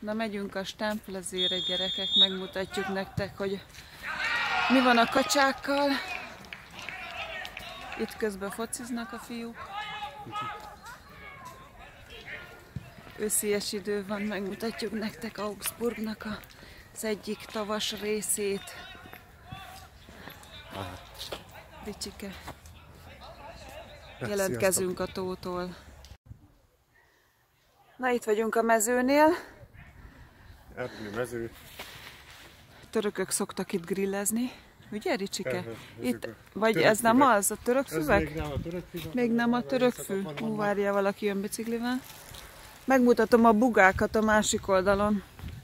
Na, megyünk a Stámplezére, gyerekek, megmutatjuk nektek, hogy mi van a kacsákkal. Itt közben fociznak a fiúk. Őszies idő van, megmutatjuk nektek Augsburgnak az egyik tavas részét. Ricsike. Jelentkezünk a tótól. Na, itt vagyunk a mezőnél. Mező. Törökök szoktak itt grillezni. Ugye, Ricsike? Itt, vagy ez nem az, a török füvek? Még nem a török fű. Hú, várjál, valaki jön biciklivel. Megmutatom a bugákat a másik oldalon.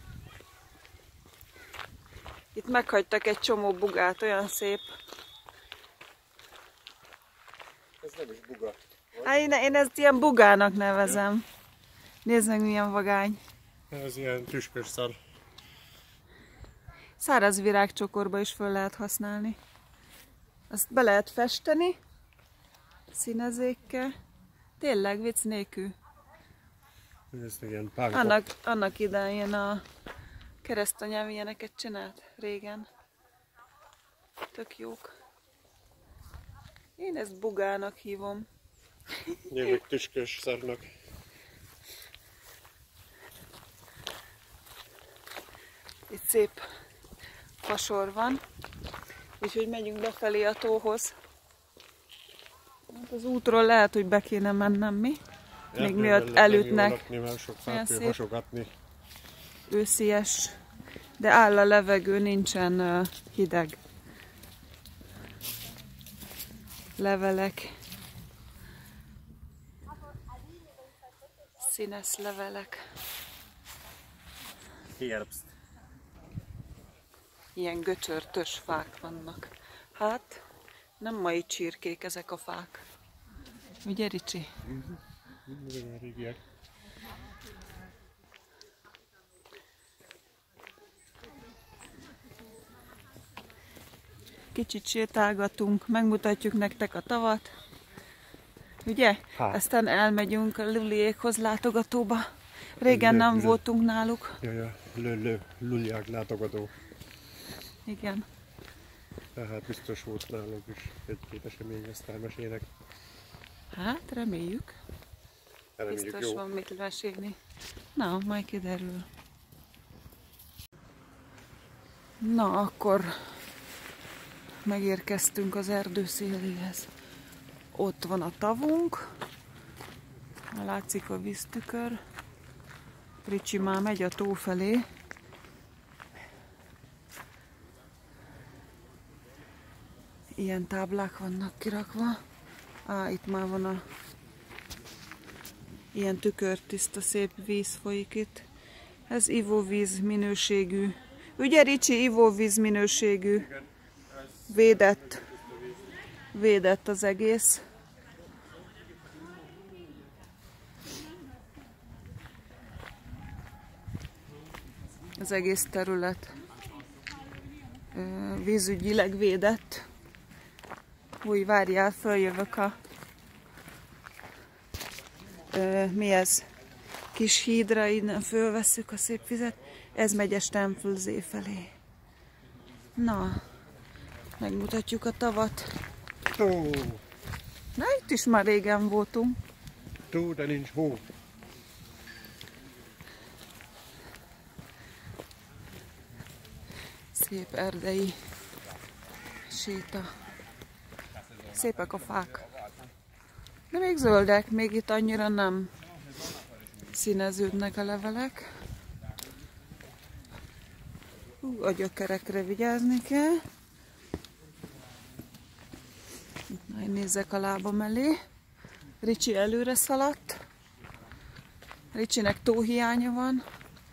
Itt meghagytak egy csomó bugát, olyan szép. Ez nem is buga. Hát én ezt ilyen bugának nevezem. Nézd meg, milyen vagány. Ez ilyen tüskös szar. Száraz virágcsokorba is föl lehet használni. Azt be lehet festeni színezékkel. Tényleg, vicc nélkül. Ez ilyen pánkok. Annak idején a keresztanyám ilyeneket csinált régen. Tök jók. Én ezt bugának hívom. Én meg tüskös szarnak. Itt szép fasor van, úgyhogy megyünk befelé a tóhoz. Hát az útról lehet, hogy be kéne mennem mi, még miatt elütnek. Olyan szép őszies, de áll a levegő, nincsen hideg. Levelek. Színes levelek. Herbst. Ilyen göcsörtös fák vannak. Hát, nem mai csirkék ezek a fák. Ugye, Ricsi? Régiek. Kicsit sétálgatunk, megmutatjuk nektek a tavat. Ugye? Hát. Aztán elmegyünk a Luliékhoz látogatóba. Régen nem voltunk náluk. Jaj, Luliák látogató. Igen. Tehát biztos volt nálunk is egy-két esemény, ezt elmesélnek. Hát, reméljük. Biztos jó. van mit mesélni. Na, majd kiderül. Na, akkor megérkeztünk az erdő széléhez. Ott van a tavunk. Látszik a víztükör. Ricsi már megy a tó felé. Ilyen táblák vannak kirakva. Itt már van a ilyen tükörtiszta szép víz folyik itt. Ez ivóvíz minőségű. Ugye, Ricsi, ivóvíz minőségű. Védett az egész. Az egész terület vízügyileg védett. Új, várjál, följövök a mi ez? Kis hídra, innen fölvesszük a szép vizet. Ez megy a Stámplzé felé. Na, megmutatjuk a tavat. Tó! Na, itt is már régen voltunk. Tó, de nincs hó. Szép erdei séta. Szépek a fák. De még zöldek, még itt annyira nem színeződnek a levelek. A gyökerekre vigyázni kell. Majd nézzek a lábam elé. Ricsi előre szaladt. Ricsinek tóhiánya van.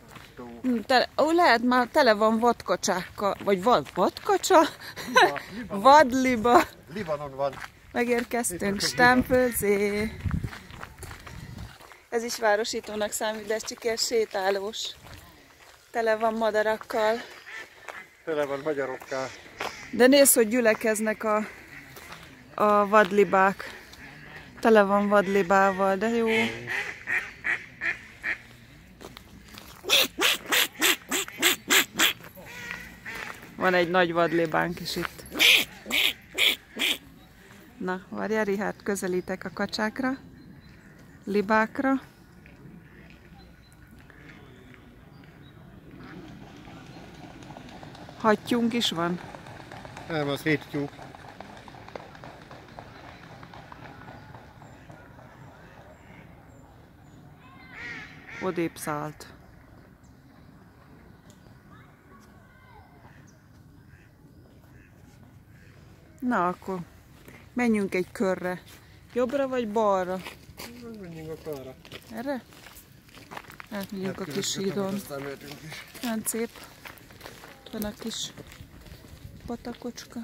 Lehet már tele van vadkacsákkal, vagy vadkacsa? Vadliba. Libanon van. Megérkeztünk Stámplzé. Ez is városítónak számít, de ez csak ilyen sétálós. Tele van madarakkal. Tele van magyarokkal. De nézd, hogy gyülekeznek a vadlibák. Tele van vadlibával, de jó. Van egy nagy vadlébánk is itt. Na, várjál, Richárd, közelítek a kacsákra, libákra. Hattyúnk is van? Nem, az 7 tyúk. Odébb szállt. Na akkor menjünk egy körre. Jobbra vagy balra? Menjünk a balra. Erre? Átmegyünk a kis hídon. Olyan szép. Ott van a kis patakocska.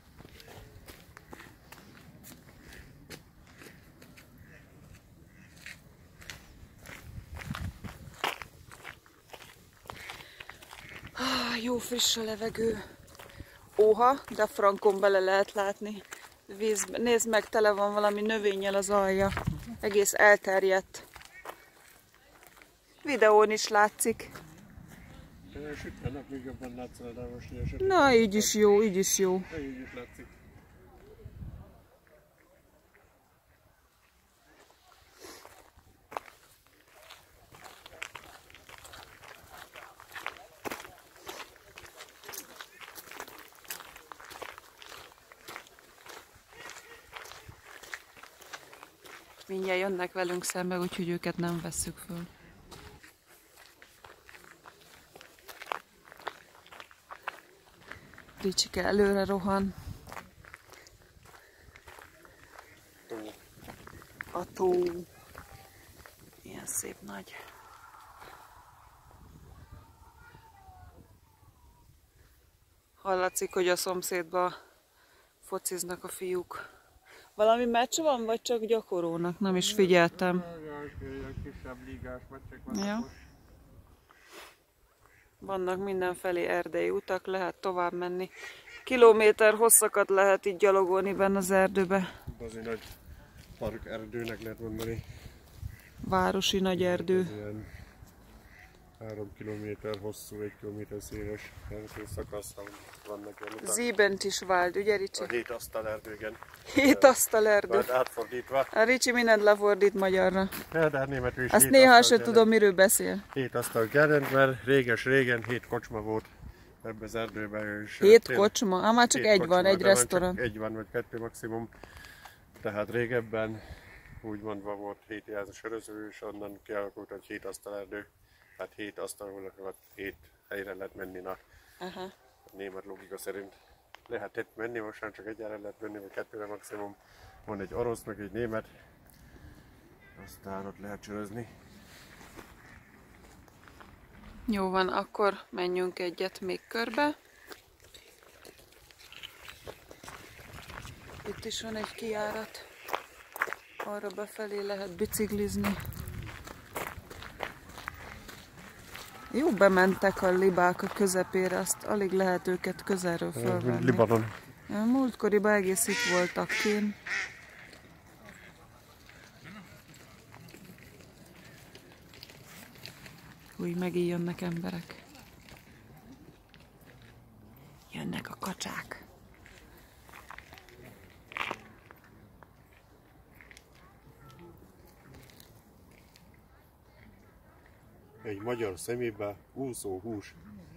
Jó friss a levegő. Óha, de a frankon bele lehet látni. Vízbe. Nézd meg, tele van valami növényel az alja. Egész elterjedt. Videón is látszik. Sütve nap, még jobban látszol, de most ilyen sütve. Na, így is jó, így is jó. Így is látszik. Mindjárt jönnek velünk szembe, úgyhogy őket nem vesszük föl. Ricsike előre rohan. A tó. Ilyen szép nagy. Hallatszik, hogy a szomszédba fociznak a fiúk. Valami meccs van, vagy csak gyakorolnak? Nem is figyeltem. Kisebb ligás meccsek vannak Ja. most. Vannak mindenfelé erdei utak, lehet tovább menni. Kilométer hosszakat lehet így gyalogolni benne az erdőbe. Azért nagy park erdőnek lehet mondani. Városi nagy erdő. Ez ilyen 3 kilométer hosszú, 1 kilométer széles erdőszakasz, vannak ilyen utak. Siebentwiswald, ugye Ricsi? A 7 asztal erdő, igen. 7 asztal erdő. Majd átfordítva. A Ricsi mindent lefordít magyarra. Ja, de hát németül is Azt 7 néha asztal se tudom, miről beszél. 7 asztal gerend, mert régen 7 kocsma volt ebbe az erdőben. És 7 kocsma? Már csak 7 egy kocsma, van, egy de van restaurant. csak egy van, vagy 2 maximum. Tehát régebben úgy mondva volt 7 jelző söröző, és onnan kialakult, hogy 7 asztal erdő. Tehát 7 asztalon 7 helyre lehet menni a német logika szerint. Lehet itt menni, most már csak egyre lehet menni, vagy 2-re maximum. Van egy orosz, meg egy német. Aztán ott lehet sörözni. Jó van, akkor menjünk egyet még körbe. Itt is van egy kijárat. Arra befelé lehet biciklizni. Jó, bementek a libák a közepére, azt alig lehet őket közelről fölvenni. Libanon. Múltkoriban egész itt voltak kint. Úgy megint jönnek emberek. Jönnek a kacsák. Egy magyar szemébe úszó hús.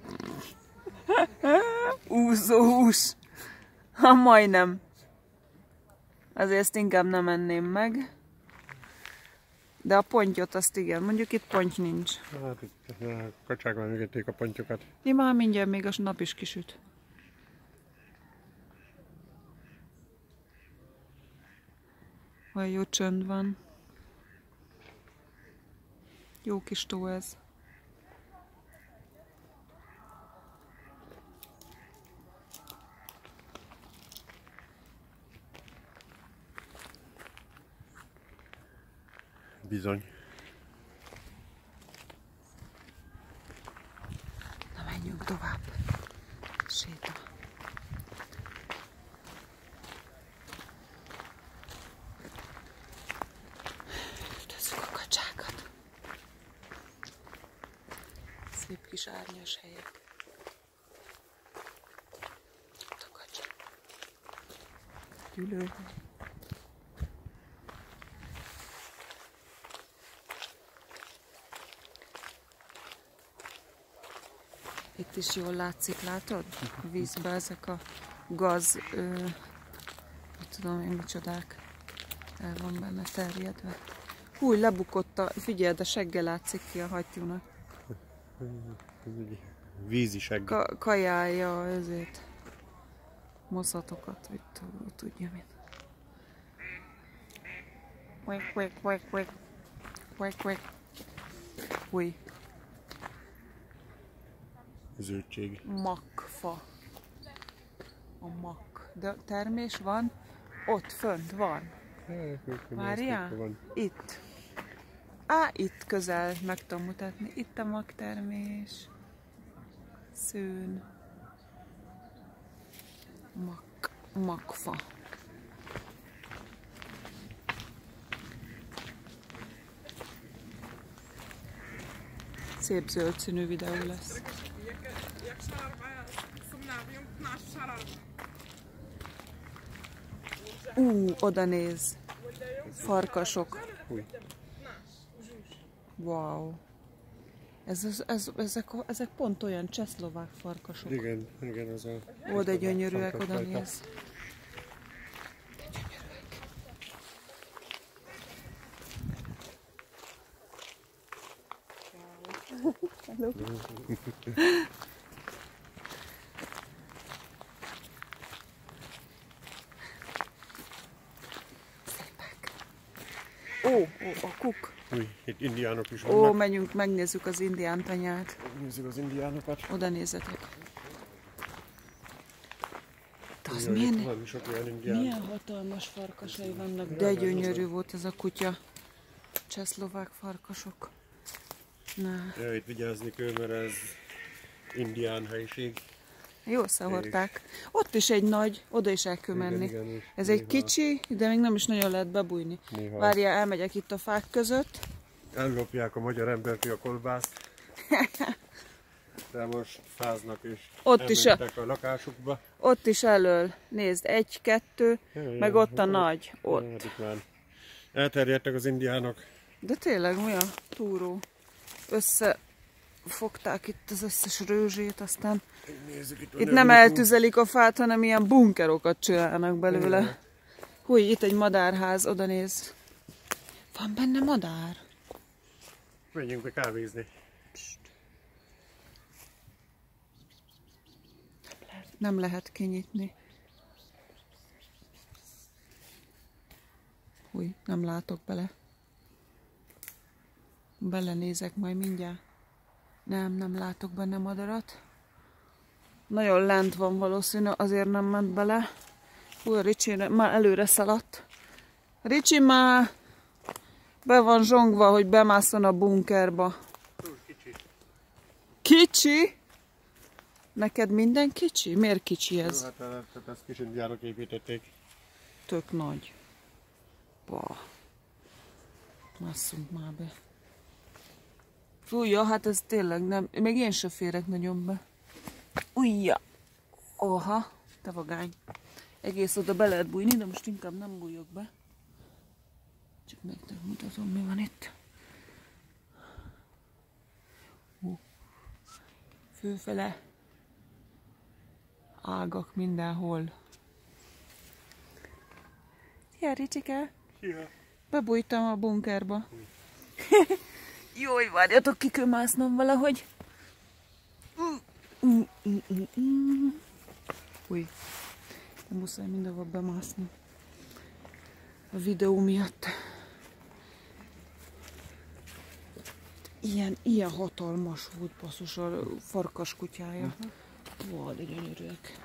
Úszó hús. Ha majdnem. Azért ezt inkább nem enném meg. De a pontyot azt igen, mondjuk itt ponty nincs. Hát itt a kacsák már megették a pontyokat. Már mindjárt még a nap is kisüt. Olyan jó csönd van. Jó kis tó ez. Bizony. Na menjünk tovább. Séta. Üldözzük a kacsákat. Szép kis árnyas helyek. Gyűlő. Itt is jól látszik, látod? A vízbe ezek a gaz, nem tudom én micsodák, el van benne terjedve. Húj, lebukott a, figyelj, de segge látszik ki a hattyúnak. Vízi segg. Kajálja ezért. Moszatokat, tudja mit. Húj. Zöldség. Makfa. A mak. De termés van? Ott fönt van. Várjál? Itt. Itt közel meg tudom mutatni. Itt a magtermés. Szőn. Makfa. Szép zöld színű videó lesz. Oda néz. Farkasok. Wow. Ezek pont olyan csehszlovák farkasok. Igen, az a... Ó, de gyönyörűek, oda néz. Hello. A kuk. Itt indiánok is vannak. Menjünk, megnézzük az indián tanyát. Nézzük az indiánokat. Oda nézzetek. Az milyen hatalmas farkasai vannak, de gyönyörű volt ez a kutya. Csehszlovák farkasok. Ja, itt vigyázni kell, mert ez indián helység. Jó szahorták. Ott is egy nagy, oda is el kell menni. Igen, ez egy kicsi, de még nem is nagyon lehet bebújni. Várjál, elmegyek itt a fák között. Ellopják a magyar embertől a kolbászt. De most fáznak és ott is a lakásukba. Ott is elől. Nézd, 1, 2, meg ott a nagy. Ott. Itt már elterjedtek az indiánok. De tényleg, mi a túró? Összefogták itt az összes rőzsét, aztán itt nem eltüzelik a fát, hanem ilyen bunkerokat csinálnak belőle. Húj, itt egy madárház, oda néz. Van benne madár? Menjünk be kávézni. Nem lehet kinyitni. Húj, nem látok bele. Belenézek majd mindjárt. Nem látok benne madarat. Nagyon lent van valószínű, azért nem ment bele. Hú, a Ricsi már előre szaladt. Ricsi már be van zsongva, hogy bemásszon a bunkerba. Kicsi. Kicsi? Neked minden kicsi? Miért kicsi ez? Hát ezt kis indiánok építették. Tök nagy. Bah. Másszunk már be. Fújja, hát ez tényleg nem... Még én se férek nagyon be. Ujja! Oha, te vagány. Egész oda be lehet bújni, de most inkább nem bújok be. Csak nektek mutatom, mi van itt. Főfele. Ágak mindenhol. Szia, Ricsike! Szia! Bebújtam a bunkerba. Jój, várjatok, ki kell másznom valahogy. Új, nem muszáj mindenhol bemászni. A videó miatt. Ilyen hatalmas volt basszus a farkas kutyája. Ó, de gyönyörűek.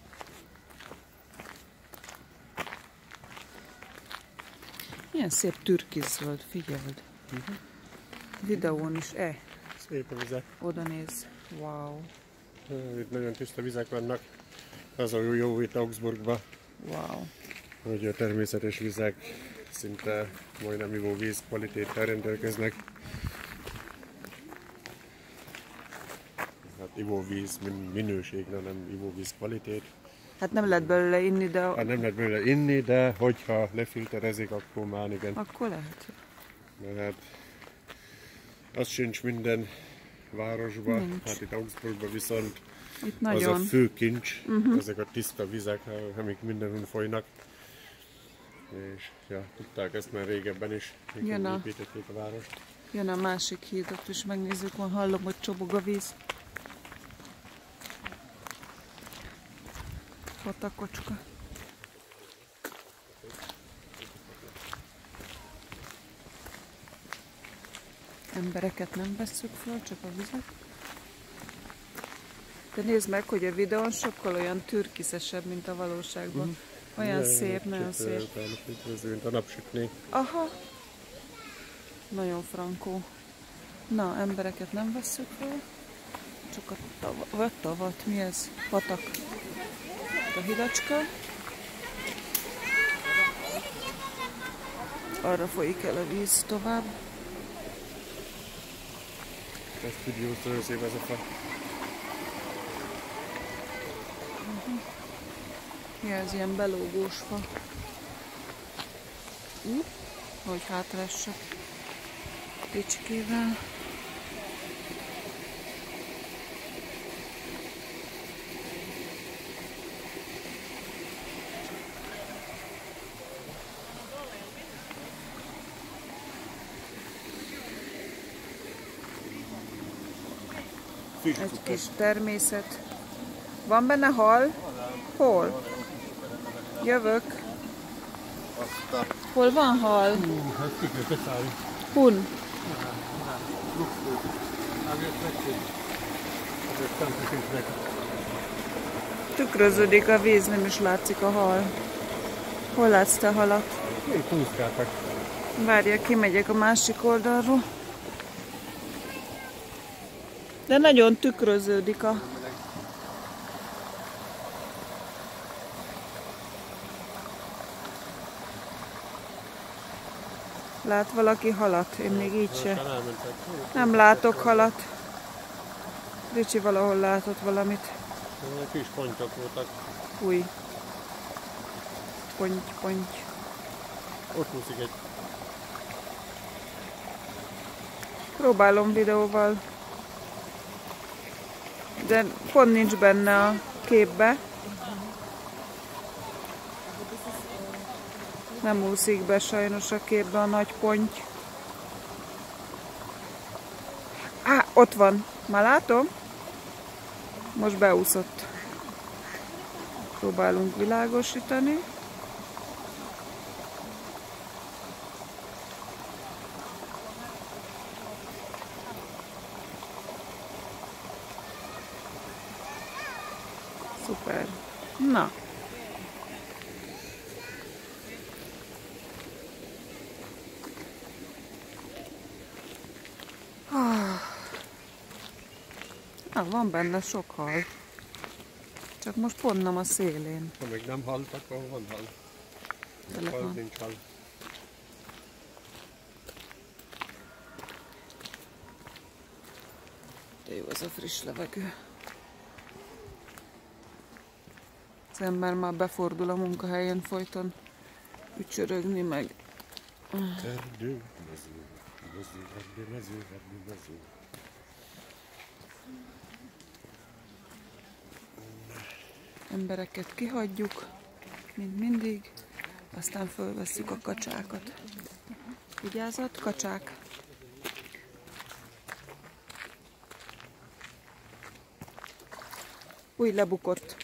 Ilyen szép türkiszöld, figyeld. Videón is, Szép a vizek. oda néz. Wow. Itt nagyon tiszta vizek vannak. Az a jó itt Augsburgban. Wow. Hogy a természetes vizek szinte majdnem ivóvíz kvalitéttel rendelkeznek. Hát ivóvíz minőség, de nem ivóvíz kvalitét. Hát nem lehet belőle inni, de... Hát nem lehet belőle inni, de hogyha lefilterezik, akkor már igen. Akkor lehet. Mert hát az sincs minden városban, Nincs. hát itt Augsburgban viszont Itt nagyon. az a fő kincs, ezek a tiszta vizek, amik mindenhol folynak. És ja, tudták ezt már régebben is, mikor építették a várost. Jön a másik híd, ott is megnézzük, van, hallom, hogy csobog a víz. Patakocska. Embereket nem vesszük fel, csak a vizet. De nézd meg, hogy a videón sokkal olyan türkiszesebb, mint a valóságban. Olyan szép, nagyon szép. Mint a napsütni. Aha. Nagyon frankó. Na, embereket nem vesszük fel. Csak a tavat, mi ez? Patak. A hidacska. Arra folyik el a víz tovább. Ezt videózta szép ez a fa. Mi ez, ilyen belógós fa. Hogy hátressek Ricskével. Egy kis természet. Van benne hal? Hol? Jövök. Hol van hal? Hun. Tükröződik a víz, nem is látszik a hal. Hol látsz te halat? Itt úszkáltak. Várja, kimegyek a másik oldalról. De nagyon tükröződik a... Lát valaki halat? Én még így se. Nem látok halat. Ricsi valahol látott valamit. Kis pontyok voltak. Új. Ponty. Ott úszik egy. Próbálom videóval. De pont nincs benne a képbe. Nem úszik be sajnos a képbe a nagy ponty. Á, ott van. Már látom? Most beúszott. Próbálunk világosítani. Szuper. Na. Van benne sok hal. Csak most pont nem a szélén. Ha még nem haltak, ahol van hal. Hal nincs hal. De jó az a friss levegő. Az ember már befordul a munkahelyen folyton ücsörögni meg. Erdő. Embereket kihagyjuk, mint mindig, aztán fölvesszük a kacsákat. Vigyázat, kacsák! Új, lebukott.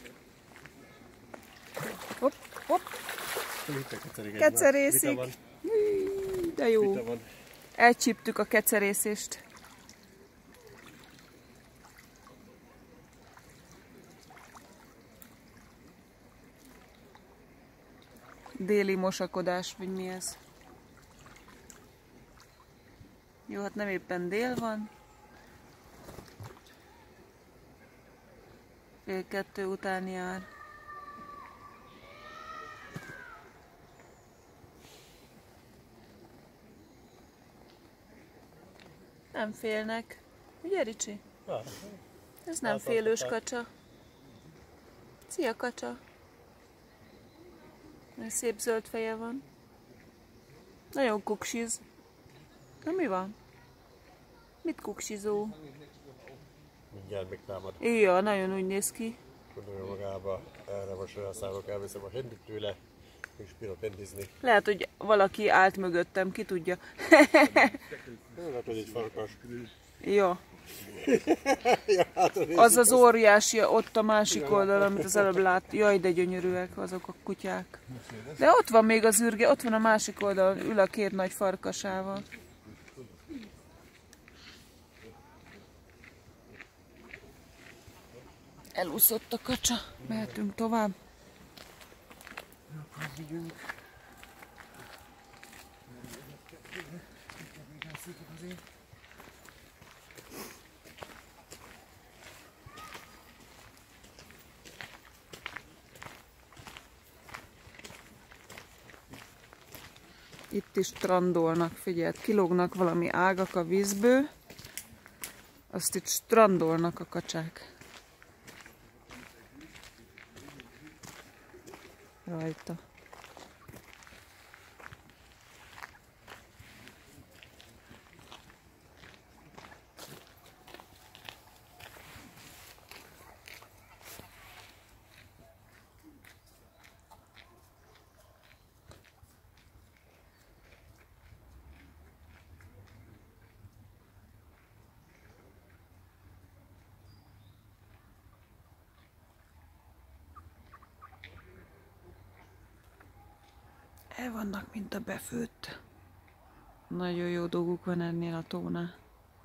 Hopp, hopp! Kecerészik! De jó! Elcsíptük a kecerészést. Déli mosakodás, vagy mi ez? Jó, hát nem éppen dél van. 1:30 után jár. Nem félnek. Ugye, Ricsi? Ez nem félős kacsa. Szia, kacsa! Szép zöld feje van. Nagyon kuksiz. Na mi van? Mit kuksizó? Mindjárt megtámad. Ja, nagyon úgy néz ki. Gondolja magába, erre most elszállok, elviszem a hendit tőle, és bírok hendizni. Lehet, hogy valaki állt mögöttem, ki tudja. Lehet, hogy egy farkas. Jó. Az az óriási ott a másik oldalon, amit az előbb lát. Jaj, de gyönyörűek azok a kutyák. De ott van még az ürge, ott van a másik oldalon, ül a két nagy farkasával. Elúszott a kacsa, mehetünk tovább. Itt is strandolnak, figyeld, kilógnak valami ágak a vízből, azt itt strandolnak a kacsák. Rajta. El vannak, mint a befőtt. Nagyon jó dolguk van ennél a tónál.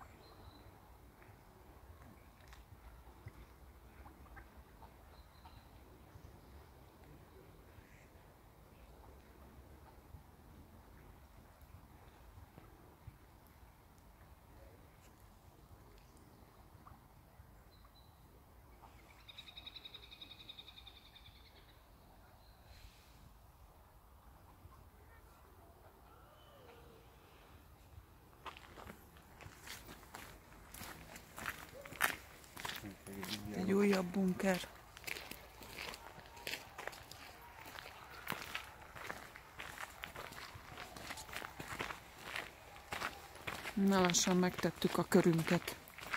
Egy újabb bunker. Na lassan megtettük a körünket.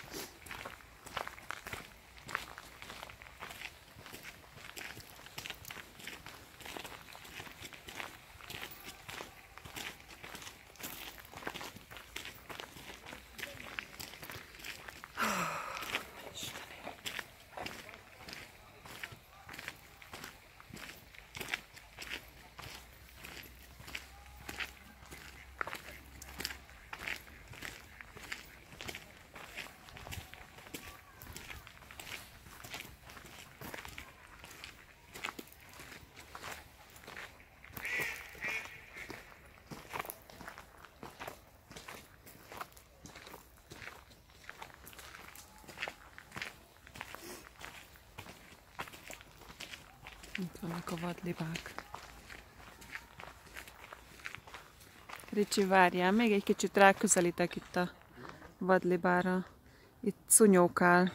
Itt vannak a vadlibák. Ricsi, várjál, még egy kicsit ráközelítek itt a vadlibára. Itt szunyókál.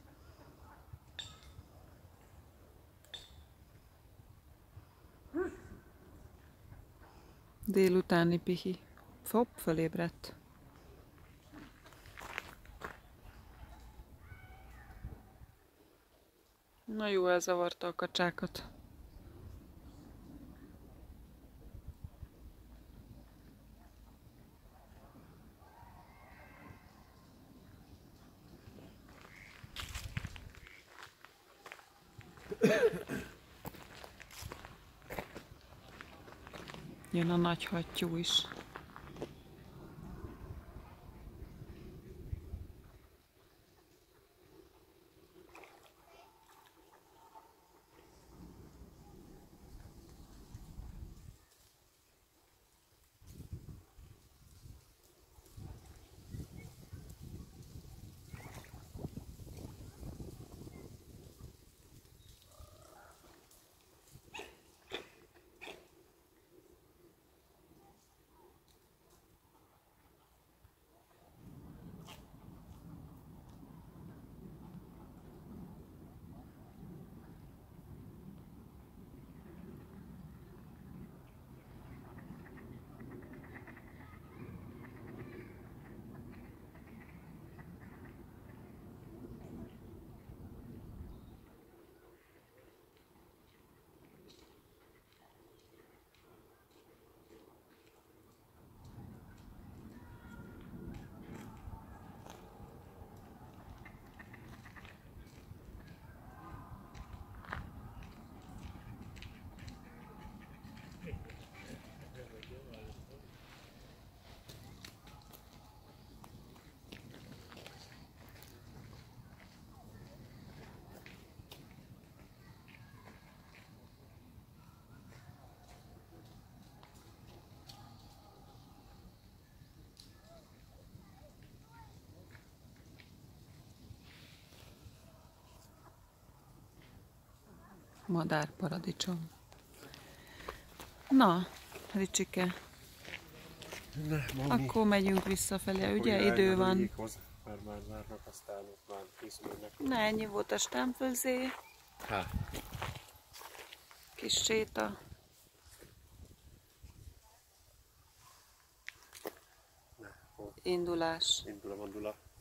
Délutáni pihi. Hopp, fölébredt. Na jó, elzavarta a kacsákat. Jön a nagy hattyú is. madárparadicsom. Na, Ricsike, akkor megyünk visszafelé, ugye idő van. Mert már várnak, aztán ott már készülnek. Na, ennyi volt a Stempelzé. Kis séta. Indulás. Indul a mandula.